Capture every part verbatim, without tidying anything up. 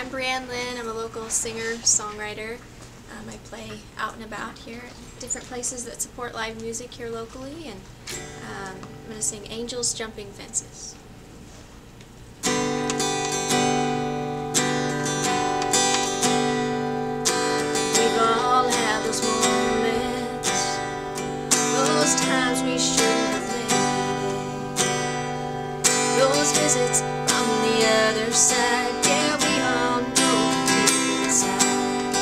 I'm Brianne Lynn. I'm a local singer-songwriter. Um, I play out and about here at different places that support live music here locally, and um, I'm going to sing Angels Jumping Fences. We've all had those moments, those times we shouldn't have made it, those visits from the other side. Yeah, we all know deep inside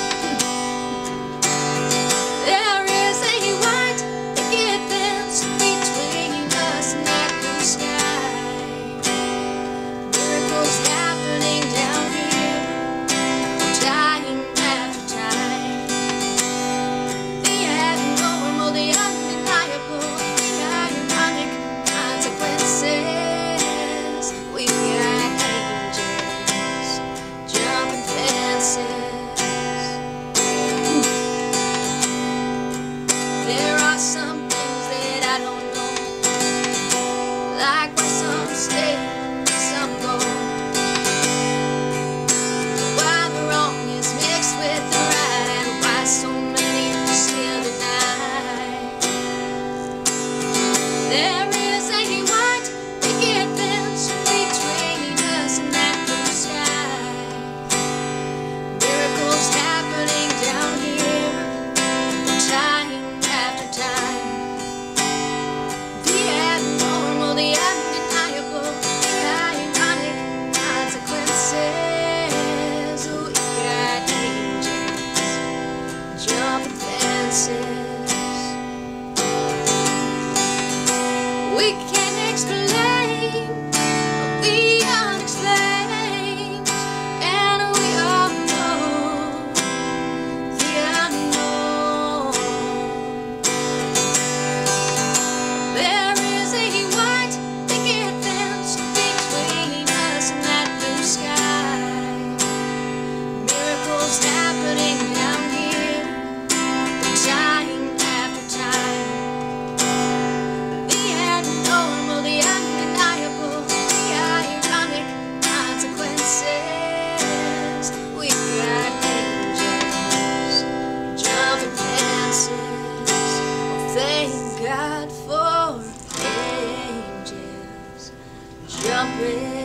there is a white picket fence between us and that blue sky. Miracles happening down here, time after time. The abnormal, the undeniable, the ironic consequences. We've got angels jumping fences. There are some things that I don't know, like why some stay, some go, why the wrong is mixed with the right, and why so many still deny. There is a white picket fence between us and that blue sky. Miracles happening down here, time after time. The abnormal, the undeniable, the ironic consequences. We got angels jumping fences. We can't explain the unexplained, and we all know the unknown. There is a white picket fence between us and that blue sky. Miracles happening down here, time after time. The abnormal, the undeniable, the ironic consequences. We've got angels jumping fences. Oh, thank God for angels jumping